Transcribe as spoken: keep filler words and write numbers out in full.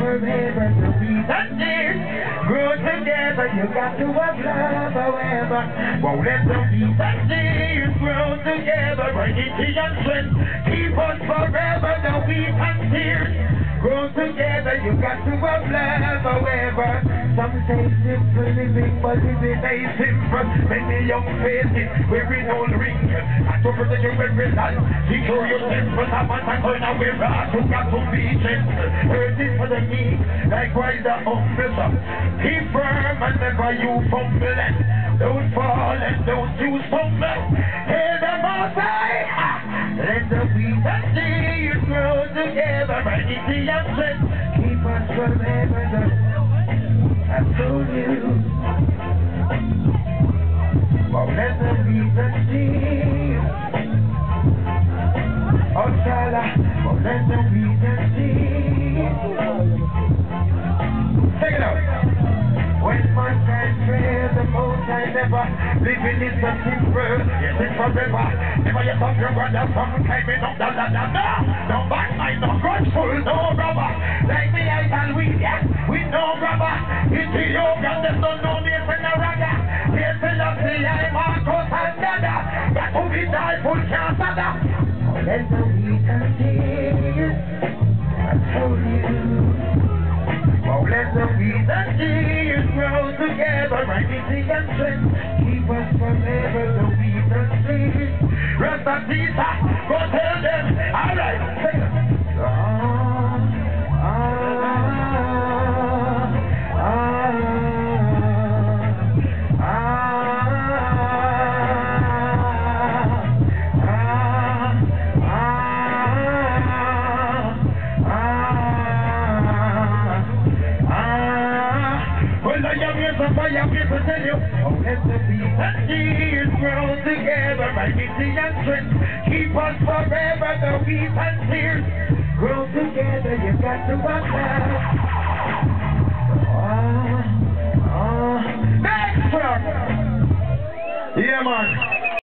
forever, the wheat and tears grow together. You got to have love, however. Well, let the wheat and tears grow together. Unity and strength keep us forever. The wheat and tears grow together. You got to have love, however. Some say simple living, but living ain't simple. Many young faces wearing old rings. And to protect you every time, secure your temple. Some man and turn away wrath. You got to be gentle. Earth is for the meek, likewise the humble. Keep firm and never you fumble. Don't fall and don't you stumble. Hail the Most High. Let the wheat and seed grow together. Unity and strength keep us forever. The I told you. Well, let the wheat and seed. Oh, Shala. Well, let the wheat and seed. Take it out. When mankind prays, the Most High never living is a simple, yes, it's forever. Never yet of your brother, some climbing up the ladder. No, no backbite, no grudgeful, no rubber. Like me, I can we, yes, with no rubber. Ethiopian, there's no no name in the ragga. Here's the love, the I, Marcos and Dada. Got to be die, full cancer. Let the wheat and tears, I told you. Oh, let the wheat and tears grow together. Unity and strength keep us forever. The wheat and tears. Rasta Tita, go tell them. All right, sing it. Ah, ah, I'm here to tell you, oh, let the wheat and tears grow together. Unity and strength keep us forever. The wheat and tears grow together. You got to walk out.